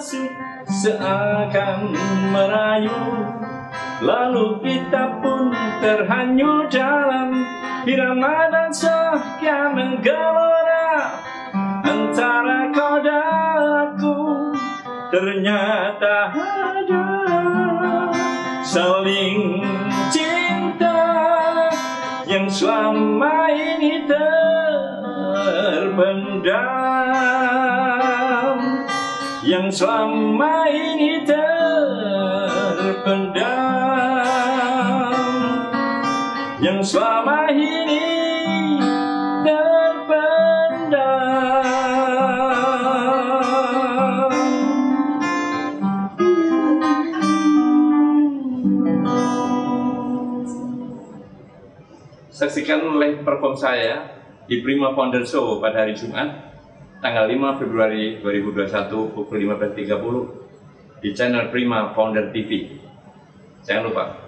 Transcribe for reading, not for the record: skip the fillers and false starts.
kasih seakan merayu, lalu kita pun terhanyut dalam irama dansa yang menggelora antara kau dan aku. Ternyata ada saling cinta yang selama ini terpendam, yang selama ini terpendam, yang selama ini terpendam. Saksikan live perform saya di Prima Founder Show pada hari Jumat tanggal 5 Februari 2021 pukul 15.30 di channel Prima Founder TV. Jangan lupa